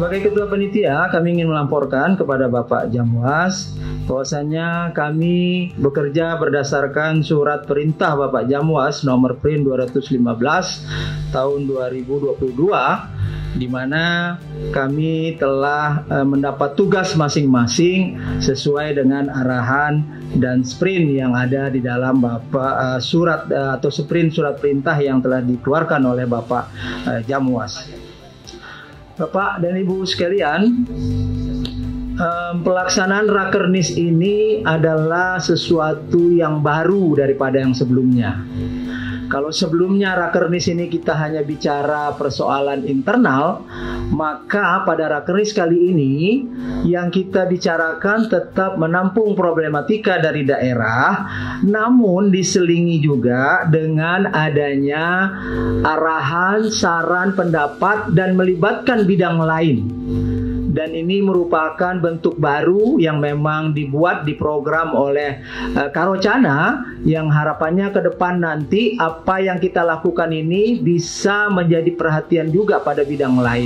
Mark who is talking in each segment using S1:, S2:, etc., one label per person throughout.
S1: Sebagai Ketua Panitia, kami ingin melamporkan kepada Bapak Jamwas bahwasanya kami bekerja berdasarkan surat perintah Bapak Jamwas nomor print 215 tahun 2022, di mana kami telah mendapat tugas masing-masing sesuai dengan arahan dan sprint yang ada di dalam surat atau sprint surat perintah yang telah dikeluarkan oleh Bapak Jamwas. Bapak dan Ibu sekalian, pelaksanaan Rakernis ini adalah sesuatu yang baru daripada yang sebelumnya. Kalau sebelumnya Rakernis ini kita hanya bicara persoalan internal, maka pada Rakernis kali ini yang kita bicarakan tetap menampung problematika dari daerah, namun diselingi juga dengan adanya arahan, saran, pendapat, dan melibatkan bidang lain. Dan ini merupakan bentuk baru yang memang dibuat, diprogram oleh Karocana, yang harapannya ke depan nanti apa yang kita lakukan ini bisa menjadi perhatian juga pada bidang lain.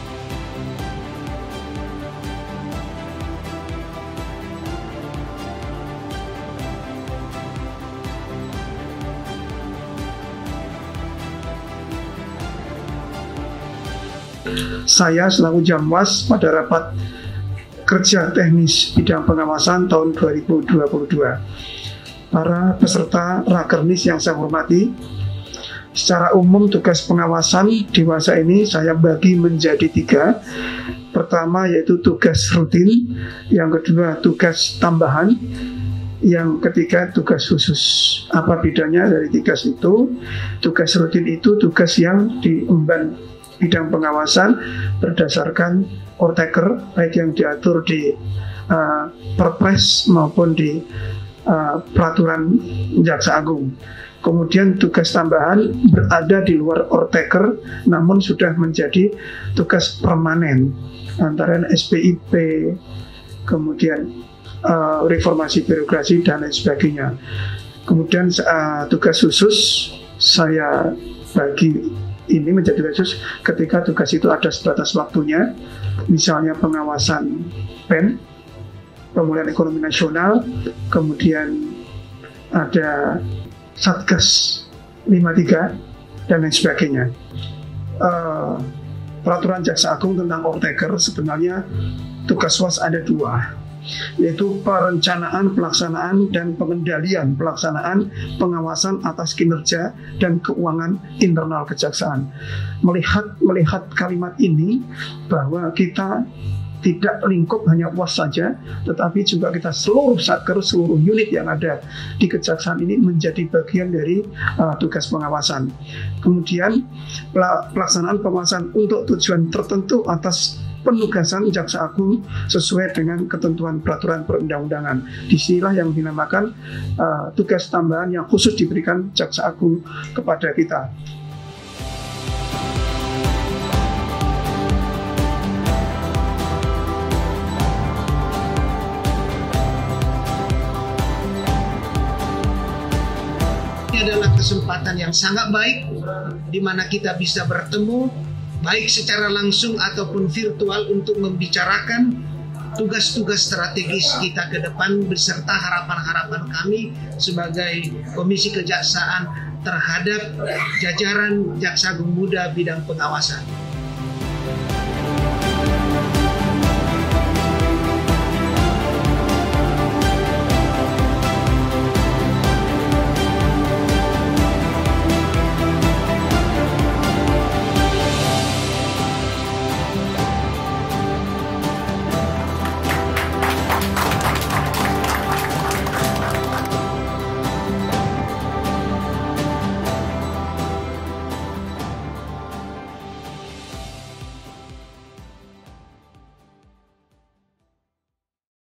S2: Saya selaku Jamwas pada rapat kerja teknis bidang pengawasan tahun 2022. Para peserta Rakernis yang saya hormati, secara umum tugas pengawasan di masa ini saya bagi menjadi 3. Pertama yaitu tugas rutin, yang kedua tugas tambahan, yang ketiga tugas khusus. Apa bedanya dari 3 itu? Tugas rutin itu tugas yang diemban bidang pengawasan berdasarkan orteker, baik yang diatur di Perpres maupun di peraturan Jaksa Agung. Kemudian tugas tambahan berada di luar orteker, namun sudah menjadi tugas permanen, antara SPIP, kemudian reformasi birokrasi dan lain sebagainya. Kemudian tugas khusus saya bagi ini menjadi khusus ketika tugas itu ada sebatas waktunya, misalnya pengawasan PEN, pemulihan ekonomi nasional, kemudian ada Satgas 53 dan lain sebagainya. Peraturan Jaksa Agung tentang orteker sebenarnya tugas WAS ada 2, yaitu perencanaan, pelaksanaan, dan pengendalian pelaksanaan pengawasan atas kinerja dan keuangan internal kejaksaan. Melihat kalimat ini bahwa kita tidak lingkup hanya WAS saja, tetapi juga kita seluruh satker, seluruh unit yang ada di kejaksaan ini menjadi bagian dari tugas pengawasan. Kemudian pelaksanaan pengawasan untuk tujuan tertentu atas penugasan Jaksa Agung sesuai dengan ketentuan peraturan perundang-undangan. Disinilah yang dinamakan tugas tambahan yang khusus diberikan Jaksa Agung kepada kita.
S3: Ini adalah kesempatan yang sangat baik di mana kita bisa bertemu baik secara langsung ataupun virtual untuk membicarakan tugas-tugas strategis kita ke depan beserta harapan-harapan kami sebagai Komisi Kejaksaan terhadap jajaran Jaksa Agung Muda bidang pengawasan.